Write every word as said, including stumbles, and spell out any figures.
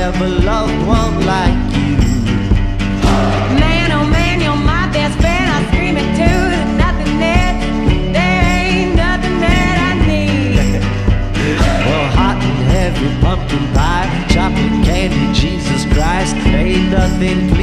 ever loved one like you. Man, oh man, you're my best friend. I scream it too. There's nothing that, there ain't nothing that I need. Well, hot and heavy pumpkin pie, chocolate candy, Jesus Christ, ain't nothing